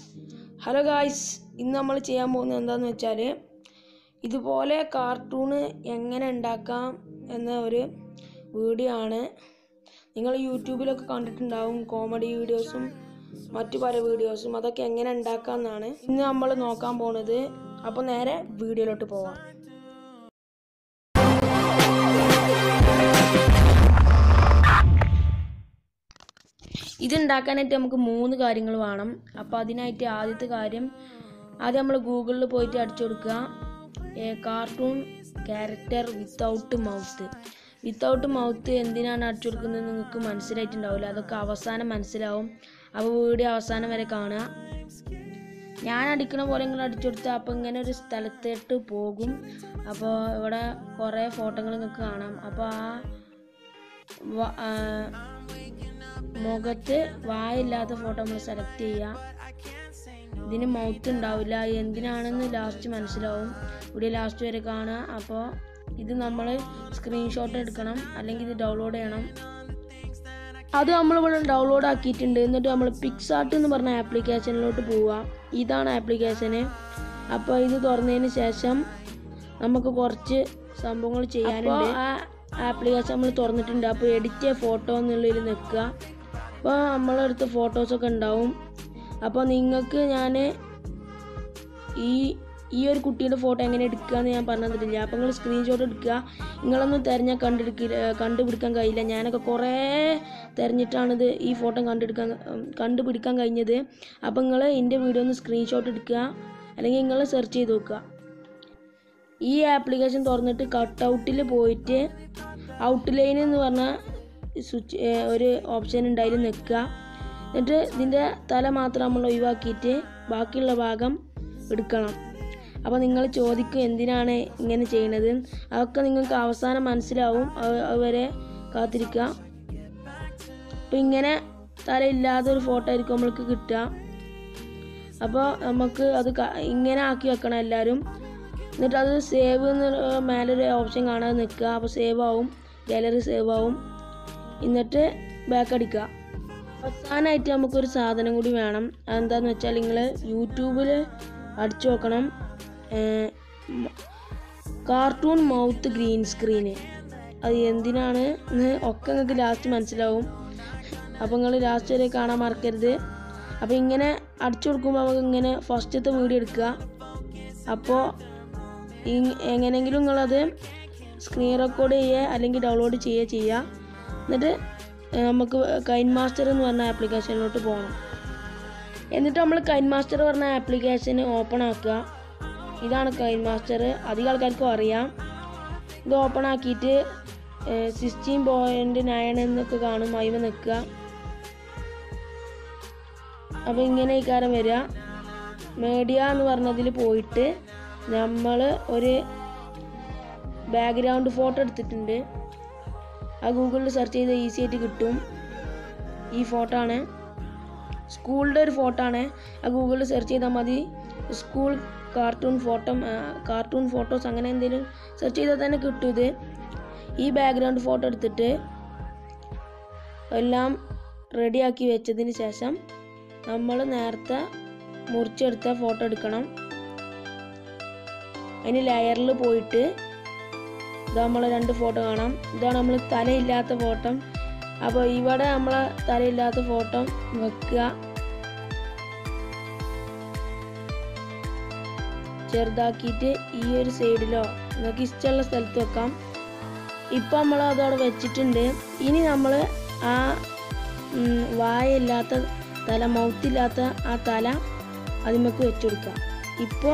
Hello guys, ഇന്ന് നമ്മൾ ചെയ്യാൻ പോകുന്നത് എന്താണെന്ന് വെച്ചാൽ ഇതുപോലെ കാർട്ടൂൺ എങ്ങനെ ഉണ്ടാക്കാം എന്ന ഒരു വീഡിയോ ആണ്. നിങ്ങൾ യൂട്യൂബിലൊക്കെ കണ്ടിട്ടുണ്ടാവും കോമഡി വീഡിയോസും മറ്റു പല വീഡിയോസും. അതൊക്കെ എങ്ങനെ ഉണ്ടാക്കാമെന്നാണ് ഇന്ന് നമ്മൾ നോക്കാൻ പോകുന്നത്. അപ്പോൾ നേരെ വീഡിയോയിലോട്ട് പോവാം. ഇതുണ്ടാക്കാനായിട്ട് നമുക്ക് 3 കാര്യങ്ങൾ വേണം. അപ്പോൾ അതിനായിട്ട് ആദ്യത്തെ കാര്യം, ആദ്യം നമ്മൾ ഗൂഗിളിൽ പോയിട്ട് അടിച്ചു കൊടുക്കുക കാർട്ടൂൺ ക്യാരക്ടർ വിത്തൗട്ട് മൗത്ത് എന്തിനാണ് അടിച്ചു കൊടുക്കുന്നത് നിങ്ങൾക്ക് മനസ്സിലായിട്ടുണ്ടാവില്ല. അതൊക്കെ അവസാനം മനസ്സിലാവും. അപ്പോൾ വീഡിയോ അവസാനം വരെ കാണുക. ഞാൻ അടിക്കണ പോലെ നിങ്ങൾ അടിച്ചു കൊടുത്താൽ അപ്പോൾ ഇങ്ങനെ ഒരു സ്ഥലത്തോട്ട് പോകും. അപ്പോൾ ഇവിടെ കുറേ ഫോട്ടോകൾ നിങ്ങൾക്ക് കാണാം. അപ്പോൾ ആ മുഖത്ത് വായില്ലാത്ത ഫോട്ടോ നമ്മൾ സെലക്ട് ചെയ്യുക. ഇതിന് മൗത്ത് ഉണ്ടാവില്ല. എന്തിനാണെന്ന് ലാസ്റ്റ് മനസ്സിലാവും. വീഡിയോ ലാസ്റ്റ് വരെ കാണുക. അപ്പോൾ ഇത് നമ്മൾ സ്ക്രീൻഷോട്ട് എടുക്കണം, അല്ലെങ്കിൽ ഇത് ഡൗൺലോഡ് ചെയ്യണം. അത് നമ്മളിവിടെ ഡൗൺലോഡ് ആക്കിയിട്ടുണ്ട്. എന്നിട്ട് നമ്മൾ പിക്സാർട്ട് എന്ന് പറഞ്ഞ ആപ്ലിക്കേഷനിലോട്ട് പോവുക. ഇതാണ് ആപ്ലിക്കേഷന്. അപ്പോൾ ഇത് തുറന്നതിന് ശേഷം നമുക്ക് കുറച്ച് സംഭവങ്ങൾ ചെയ്യാനുണ്ട്. ആ ആപ്ലിക്കേഷൻ നമ്മൾ തുറന്നിട്ടുണ്ട്. അപ്പോൾ എഡിറ്റ് ഫോട്ടോ എന്നുള്ളതിൽ നിൽക്കുക. അപ്പോൾ നമ്മളടുത്ത് ഫോട്ടോസൊക്കെ ഉണ്ടാവും. അപ്പോൾ നിങ്ങൾക്ക് ഞാൻ ഈ ഒരു കുട്ടിയുടെ ഫോട്ടോ എങ്ങനെ എടുക്കുക എന്ന് ഞാൻ പറഞ്ഞു തന്നിട്ടില്ല. അപ്പോൾ നിങ്ങൾ സ്ക്രീൻഷോട്ട് എടുക്കുക. നിങ്ങളൊന്നും തിരഞ്ഞാൽ കണ്ടുപിടിക്കാൻ കഴിയില്ല. ഞാനൊക്കെ കുറേ തിരഞ്ഞിട്ടാണിത് ഈ ഫോട്ടോ കണ്ടുപിടിക്കാൻ കഴിഞ്ഞത്. അപ്പോൾ നിങ്ങൾ എൻ്റെ വീഡിയോ ഒന്ന് സ്ക്രീൻഷോട്ട് എടുക്കുക, അല്ലെങ്കിൽ നിങ്ങൾ സെർച്ച് ചെയ്ത് നോക്കുക. ഈ ആപ്ലിക്കേഷൻ തുറന്നിട്ട് കട്ടൗട്ടിൽ പോയിട്ട് ഔട്ട്ലൈൻ എന്ന് പറഞ്ഞ ഒരു ഓപ്ഷൻ ഉണ്ട്, അതിൽ നിൽക്കുക. എന്നിട്ട് ഇതിൻ്റെ തല മാത്രം നമ്മൾ ഒഴിവാക്കിയിട്ട് ബാക്കിയുള്ള ഭാഗം എടുക്കണം. അപ്പോൾ നിങ്ങൾ ചോദിക്കും എന്തിനാണ് ഇങ്ങനെ ചെയ്യുന്നത്. അതൊക്കെ നിങ്ങൾക്ക് അവസാനം മനസ്സിലാവും. അതുവരെ കാത്തിരിക്കുക. അപ്പോൾ ഇങ്ങനെ തലയില്ലാതെ ഒരു ഫോട്ടോ ആയിരിക്കും നമ്മൾക്ക് കിട്ടുക. അപ്പോൾ നമുക്ക് അത് ഇങ്ങനെ ആക്കി വെക്കണം എല്ലാവരും. എന്നിട്ട് അത് സേവ് എന്ന് മേലൊരു ഓപ്ഷൻ കാണാതെ നിൽക്കുക. അപ്പോൾ സേവ് ആവും, ഗാലറി സേവ് ആവും. എന്നിട്ട് ബാക്ക് അടിക്കുക. അവസാനമായിട്ട് നമുക്കൊരു സാധനം കൂടി വേണം. അതെന്താണെന്ന് വെച്ചാൽ നിങ്ങൾ യൂട്യൂബിൽ അടിച്ചു നോക്കണം കാർട്ടൂൺ മൗത്ത് ഗ്രീൻ സ്ക്രീന്. അത് എന്തിനാണ് എന്ന് ഒക്കെ നിങ്ങൾക്ക് ലാസ്റ്റ് മനസ്സിലാവും. അപ്പോൾ നിങ്ങൾ ലാസ്റ്റ് വരെ കാണാൻ മറക്കരുത്. അപ്പോൾ ഇങ്ങനെ അടിച്ചു കൊടുക്കുമ്പോൾ നമുക്ക് ഇങ്ങനെ ഫസ്റ്റത്തെ വീഡിയോ എടുക്കുക. അപ്പോൾ എങ്ങനെയെങ്കിലും നിങ്ങളത് സ്ക്രീൻ റെക്കോർഡ് ചെയ്യുക, അല്ലെങ്കിൽ ഡൗൺലോഡ് ചെയ്യുക. എന്നിട്ട് നമുക്ക് കൈൻ മാസ്റ്റർ എന്ന് പറഞ്ഞ ആപ്ലിക്കേഷനിലോട്ട് പോകണം. എന്നിട്ട് നമ്മൾ കൈൻ മാസ്റ്റർ പറഞ്ഞ ആപ്ലിക്കേഷൻ ഓപ്പൺ ആക്കുക. ഇതാണ് കൈൻ മാസ്റ്റർ. അധികം ആൾക്കാർക്കും അറിയാം. ഇത് ഓപ്പൺ ആക്കിയിട്ട് 16.9 എന്നൊക്കെ കാണും. അതിൽ നിൽക്കുക. അപ്പോൾ ഇങ്ങനെ ഈ കാര്യം വരിക. മീഡിയ എന്ന് പറഞ്ഞതിൽ പോയിട്ട് നമ്മൾ ഒരു ബാക്ക്ഗ്രൗണ്ട് ഫോട്ടോ എടുത്തിട്ടുണ്ട്. ആ ഗൂഗിളിൽ സെർച്ച് ചെയ്ത് ഈസി ആയിട്ട് കിട്ടും. ഈ ഫോട്ടോ ആണ്, സ്കൂളിൻ്റെ ഒരു ഫോട്ടോ ആണ്. ആ ഗൂഗിളിൽ സെർച്ച് ചെയ്താൽ മതി. സ്കൂൾ കാർട്ടൂൺ ഫോട്ടോസ് അങ്ങനെ എന്തെങ്കിലും സെർച്ച് ചെയ്താൽ തന്നെ കിട്ടും ഇത്. ഈ ബാക്ക്ഗ്രൗണ്ട് ഫോട്ടോ എടുത്തിട്ട് എല്ലാം റെഡിയാക്കി വെച്ചതിന് ശേഷം നമ്മൾ നേരത്തെ മുറിച്ചെടുത്ത ഫോട്ടോ എടുക്കണം. അതിന് ലെയറിൽ പോയിട്ട് ഇതാ നമ്മളെ 2 ഫോട്ടോ കാണാം. ഇതാണ് നമ്മൾ തലയില്ലാത്ത ഫോട്ടോ. അപ്പോൾ ഇവിടെ നമ്മളെ തലയില്ലാത്ത ഫോട്ടോ വെക്കുക. ചെറുതാക്കിയിട്ട് ഈ ഒരു സൈഡിലോ നിങ്ങൾക്ക് ഇഷ്ടമുള്ള സ്ഥലത്ത് വെക്കാം. ഇപ്പം നമ്മൾ അതവിടെ വെച്ചിട്ടുണ്ട്. ഇനി നമ്മൾ ആ വായില്ലാത്ത തല, മൗത്തില്ലാത്ത ആ തല അതിമക്ക് വെച്ചു കൊടുക്കുക. ഇപ്പോൾ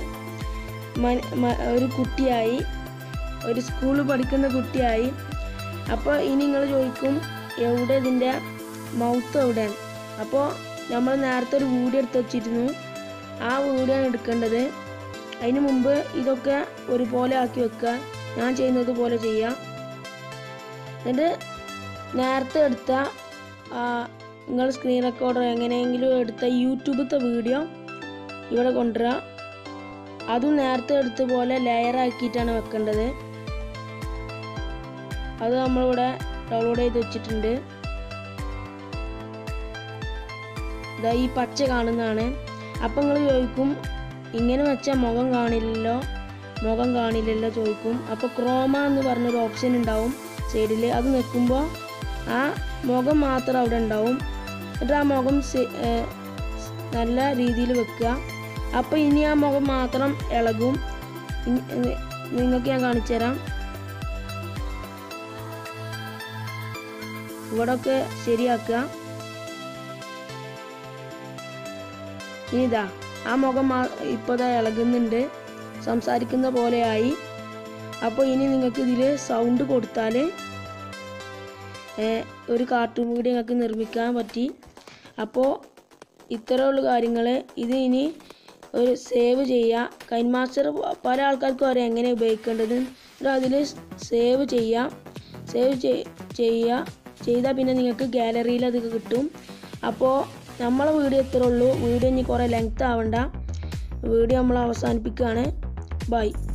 ഒരു കുട്ടിയായി, ഒരു സ്കൂളിൽ പഠിക്കുന്ന കുട്ടിയായി. അപ്പോൾ ഇനി നിങ്ങൾ ചോദിക്കും എവിടെ ഇതിൻ്റെ മൗത്ത് എവിടെയാണ്. അപ്പോൾ നമ്മൾ നേരത്തെ ഒരു വീഡിയോ എടുത്ത് വെച്ചിരുന്നു. ആ വീഡിയോ ആണ് എടുക്കേണ്ടത്. അതിന് മുമ്പ് ഇതൊക്കെ ഒരുപോലെ ആക്കി വെക്കുക. ഞാൻ ചെയ്യുന്നത് പോലെ ചെയ്യാം. എന്നിട്ട് നേരത്തെ എടുത്ത നിങ്ങൾ സ്ക്രീൻ റെക്കോർഡർ എങ്ങനെയെങ്കിലും എടുത്ത യൂട്യൂബത്തെ വീഡിയോ ഇവിടെ കൊണ്ടുവരിക. അതും നേരത്തെ എടുത്ത പോലെ ലെയർ ആക്കിയിട്ടാണ് വെക്കേണ്ടത്. അത് നമ്മളിവിടെ ഡൗൺലോഡ് ചെയ്ത് വെച്ചിട്ടുണ്ട്. ഈ പച്ച കാണുന്നതാണ്. അപ്പം നിങ്ങൾ ചോദിക്കും ഇങ്ങനെ വെച്ചാൽ മുഖം കാണില്ലല്ലോ ചോദിക്കും. അപ്പോൾ ക്രോമ എന്ന് പറഞ്ഞൊരു ഓപ്ഷൻ ഉണ്ടാവും സൈഡിൽ. അത് നിൽക്കുമ്പോൾ ആ മുഖം മാത്രം അവിടെ ഉണ്ടാവും. എന്നിട്ട് ആ മുഖം നല്ല രീതിയിൽ വെക്കുക. അപ്പോൾ ഇനി ആ മുഖം മാത്രം ഇളകും. നിങ്ങൾക്ക് ഞാൻ കാണിച്ചു തരാം. ഇവിടെയൊക്കെ ശരിയാക്കുക. ഇനി ഇതാ ആ മുഖം ഇപ്പോൾ ഇതാ ഇളകുന്നുണ്ട്, സംസാരിക്കുന്ന പോലെയായി. അപ്പോൾ ഇനി നിങ്ങൾക്ക് ഇതിൽ സൗണ്ട് കൊടുത്താൽ ഒരു കാർട്ടൂൺ വീഡിയോ നിങ്ങൾക്ക് നിർമ്മിക്കാൻ പറ്റി. അപ്പോൾ ഇത്രയുള്ള കാര്യങ്ങൾ. ഇത് ഇനി ഒരു സേവ് ചെയ്യുക. കൈൻമാസ്റ്റർ പല ആൾക്കാർക്കും അറിയാം എങ്ങനെ ഉപയോഗിക്കേണ്ടത്. അതിൽ സേവ് ചെയ്താൽ പിന്നെ നിങ്ങൾക്ക് ഗാലറിയിൽ അത് കിട്ടും. അപ്പോൾ നമ്മളെ വീഡിയോ ഇത്രേ ഉള്ളൂ. വീഡിയോ ഇനി കുറേ ലെങ്ത് ആവണ്ട. വീഡിയോ നമ്മൾ അവസാനിപ്പിക്കുകയാണ്. ബൈ.